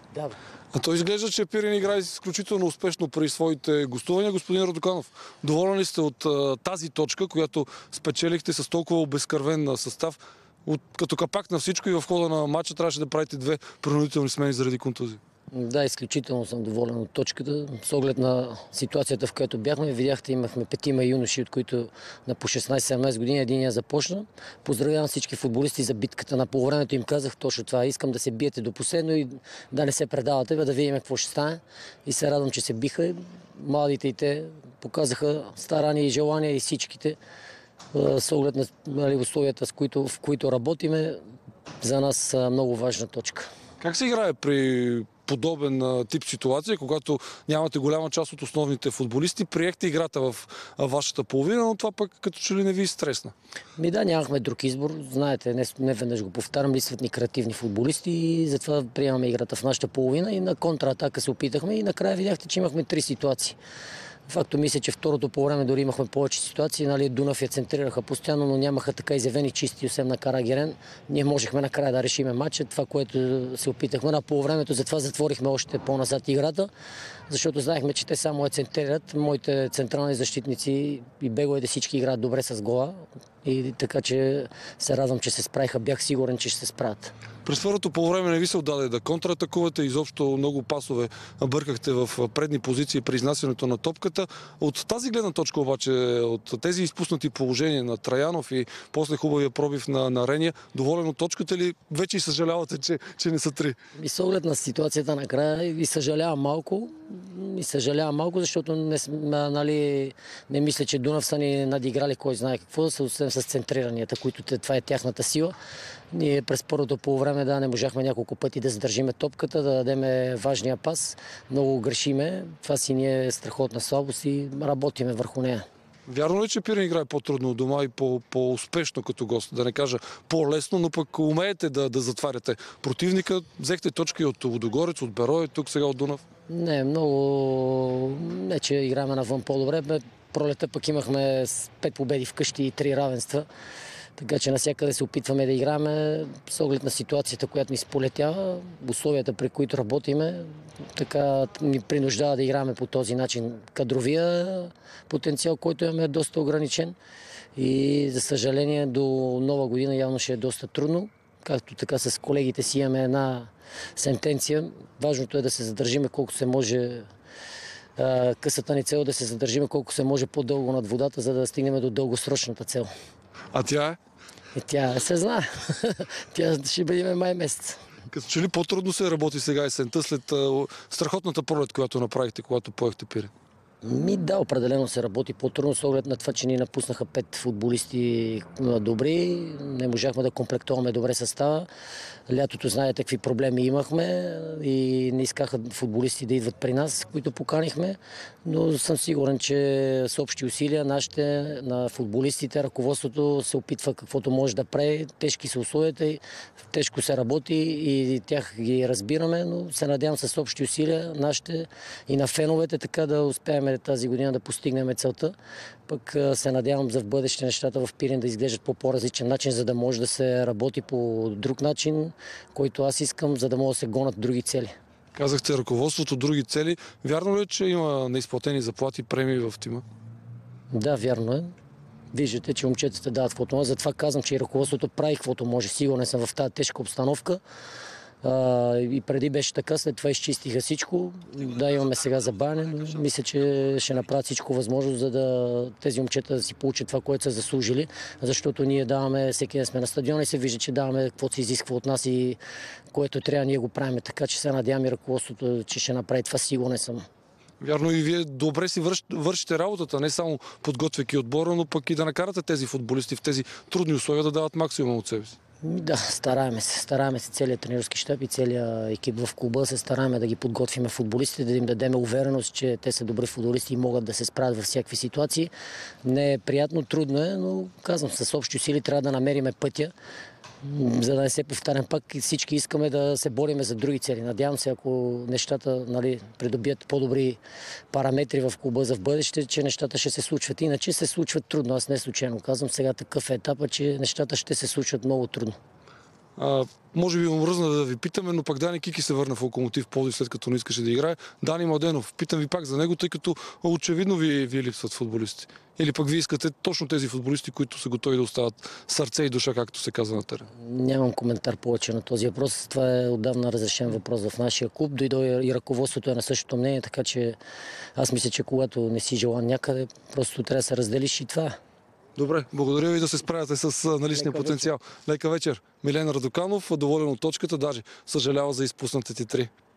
Да. А той изглежда, че Пирин играе изключително успешно при своите гостувания. Господин Радоканов, доволен ли сте от тази точка, която спечелихте с толкова обезкървен състав? Като капак на всичко и в хода на матча трябваше да правите 2 принудителни смени заради контузии. Да, изключително съм доволен от точката. С оглед на ситуацията, в която бяхме, видяхте, имахме 5 юноши, от които на по 16-17 години единия започна. Поздравявам всички футболисти за битката. На полувремето им казах точно това. Искам да се биете до последно и да не се предавате, да видим какво ще стане. И се радвам, че се биха. Младите и те показаха старание и желание и всичките. С оглед на условията, в които работиме, за нас много важна точка. Как се играе при подобен тип ситуация, когато нямате голяма част от основните футболисти? Приехте играта в вашата половина, но това пък като че ли не ви стресна? Да, нямахме друг избор. Знаете, не веднъж го повтарям, липсват ни креативни футболисти и затова приемаме играта в нашата половина и на контратака се опитахме и накрая видяхте, че имахме 3 ситуации. Факто мисля, че второто по време дори имахме повече ситуации. Дунав я центрираха постоянно, но нямаха така изявени чисти, освен на Карагерен. Ние можехме накрая да решиме матча. Това, което се опитахме на полувремето, затова затворихме още по-назад играта, защото знаехме, че те само я центрират. Моите централни защитници и беговете всички играят добре с гола. И така, че се радвам, че се справиха. Бях сигурен, че ще се справят. През първото полувреме не ви се отдаде да контратакувате. Изобщо много пасове бъркахте в предни позиции при изнасянето на топката. От тази гледна точка обаче, от тези изпуснати положения на Траянов и после хубавия пробив на Рения, доволен от точката ли вече и съжалявате, че не са 3? И с оглед на ситуацията накрая и съжалявам малко. Защото не мисля, че Дунав са ни надиграли кой знае какво, освен с центриранията, които това е тяхната сила. Ние през първото полувреме не можахме няколко пъти да задържиме топката, да дадем важния пас. Много грешиме. Това си ни е страхотна слабост и работиме върху нея. Вярно ли, че Пирин играе по-трудно у дома и по-успешно като гост? Да не кажа по-лесно, но пък умеете да затваряте противника. Взехте точки от Лудогорец, от Берое, тук сега от Дунав. Не, че играем навън по-добре. Пролета пък имахме 5 победи вкъщи и 3 равенства. Така че навсякъде се опитваме да играем с оглед на ситуацията, която ни сполетява, условията, при които работиме. Така ни принуждава да играем по този начин. Кадровия потенциал, който имаме, е доста ограничен. И за съжаление до нова година явно ще е доста трудно. Както така с колегите си имаме една сентенция. Важното е да се задържиме колко се може. Късата ни цел е да се задържиме колко се може по-дълго над водата, за да стигнем до дългосрочната цел. А тя е? Тя се знае. Тя ще бъдем май месец. Като че ли по-трудно се работи сега есента след страхотната пролет, която направихте, когато поехте Пирин? Да, определено се работи по-трудно с оглед на това, че ни напуснаха 5 футболисти добри. Не можахме да комплектуваме добре състава. Лятото знаете какви проблеми имахме и не искаха футболисти да идват при нас, които поканихме. Но съм сигурен, че с общи усилия на футболистите, ръководството се опитва каквото може да прави. Тежки са условията и тежко се работи и тях ги разбираме, но се надявам с общи усилия нашите и на феновете така да успеем тази година да постигнем целта. Пък се надявам за в бъдеще нещата в Пирин да изглеждат по по-различен начин, за да може да се работи по друг начин, който аз искам, за да могат да се гонят други цели. Казахте ръководството, други цели. Вярно ли е, че има неизплатени заплати, премии в тима? Да, вярно е. Виждате, че момчетата дават каквото може. Затова казвам, че и ръководството прави каквото може. Сигурен съм в тази тежка обстановка. И преди беше така, след това изчистиха всичко. Да, имаме сега забавяне, но мисля, че ще направят всичко възможно, за да тези момчета да си получат това, което са заслужили, защото ние даваме, всеки ден сме на стадиона и се вижда, че даваме каквото се изисква от нас и което трябва, ние го правим. Така че се надявам и ръководството, че ще направи това, сигурен съм. Вярно, и вие добре си вършите работата, не само подготвяйки отбора, но пък и да накарате тези футболисти в тези трудни условия да дават максимум от себе си. Да, стараеме се целият тренерски щаб и целият екип в клуба се стараеме да ги подготвиме футболистите, да им дадем увереност, че те са добри футболисти и могат да се справят във всякакви ситуации. Не е приятно, трудно е, но казвам, с общи усилия трябва да намерим пътя, за да не се повтарям пак. Всички искаме да се бориме за други цели. Надявам се, ако нещата придобият по-добри параметри в клуба за в бъдеще, че нещата ще се случват. Иначе се случват трудно. Аз не случайно казвам, сега такъв е етапът, че нещата ще се случват много трудно. Може би омръзна да ви питаме, но пак Дани Кики се върна в Локомотив Пловдив, след като не искаше да играе. Дани Младенов, питам ви пак за него, тъй като очевидно ви липсват футболисти. Или пък ви искате точно тези футболисти, които са готови да остават сърце и душа, както се казва на терен. Нямам коментар повече на този въпрос. Това е отдавна разрешен въпрос в нашия клуб. Дойде и ръководството е на същото мнение, така че аз мисля, че когато не си желан някъде, просто трябва да се разделиш и това е. Добре, благодаря ви да се справяте с наличния потенциал. Лека вечер. Милен Радоканов, доволен от точката, даже съжалява за изпуснатите 3.